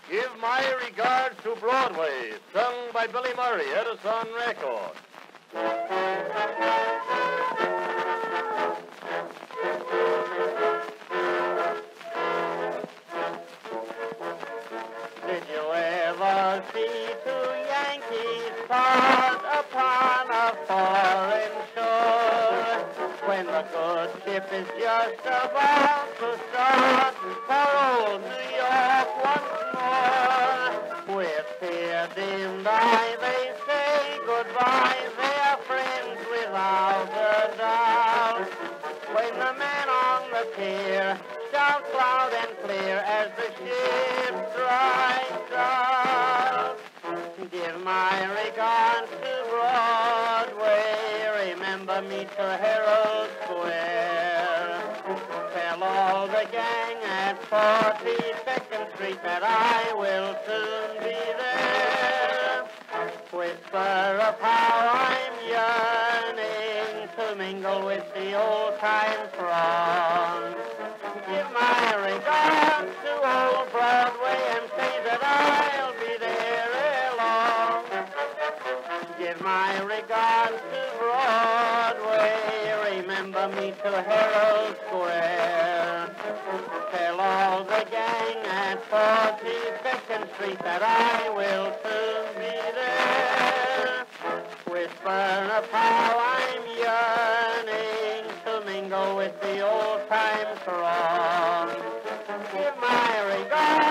Give my regards to Broadway, sung by Billy Murray, Edison record. Did you ever see two Yankees part upon a foreign shore? When the good ship is just about to start for old New York once more, with tear dimmed eye they say goodbye, they're friends without a doubt. When the man on the pier shouts loud and clear as the ship drives out, give my regards to Broadway, remember me to Herald Square. Tell all the gang at 42nd Street that I will soon be there. Whisper of how I'm yearning to mingle with the old-time throng. Give my regards to old Broadway and say that I'll be there ere long. Give my regards to Broadway, remember me to Herald Square. Tell all the gang at 42nd Street that I will soon be there. Whisper of how I'm yearning to mingle with the old-time throng. Give my regards